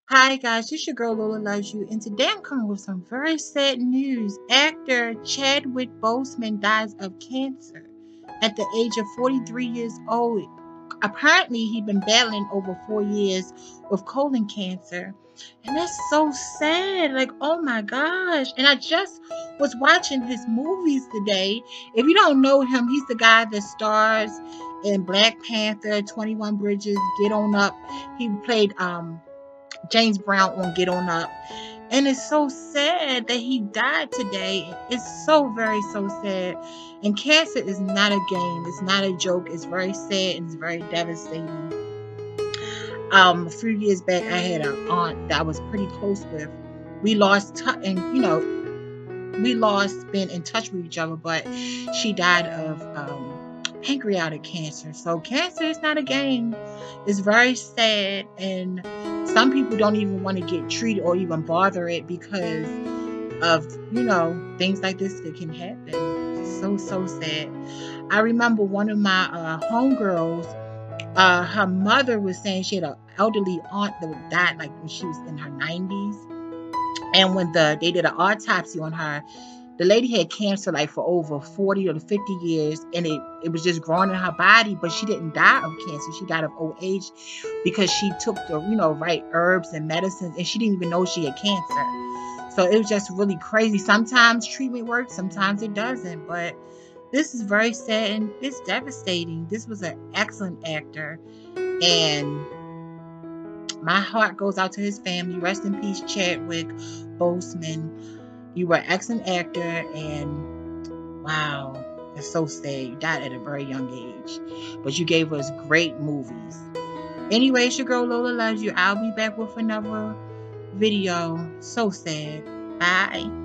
Hi guys, it's your girl Lola Loves You, and today I'm coming with some very sad news. Actor Chadwick Boseman dies of cancer at the age of 43 years old. Apparently, he'd been battling over 4 years with colon cancer, and that's so sad. Like, oh my gosh! And I just was watching his movies today. If you don't know him, he's the guy that stars in Black Panther, 21 Bridges, Get On Up. He played James Brown on Get On Up. And it's so sad that he died today. It's so very, so sad. And cancer is not a game. It's not a joke. It's very sad and it's very devastating. A few years back, I had an aunt that I was pretty close with. We lost, we lost being in touch with each other, but she died of pancreatic cancer. So cancer is not a game. It's very sad, and some people don't even want to get treated or even bother it because of things like this that can happen. So sad. I remember one of my homegirls. Her mother was saying she had an elderly aunt that died like when she was in her 90s, and when they did an autopsy on her, the lady had cancer like for over 40 or 50 years, and it was just growing in her body, but she didn't die of cancer. She died of old age because she took the right herbs and medicines, and she didn't even know she had cancer. So it was just really crazy. Sometimes treatment works, sometimes it doesn't, but this is very sad and it's devastating. This was an excellent actor, and my heart goes out to his family. Rest in peace, Chadwick Boseman. You were an excellent actor, and wow, it's so sad. You died at a very young age, but you gave us great movies. Anyways, your girl Lola Loves You. I'll be back with another video. So sad. Bye.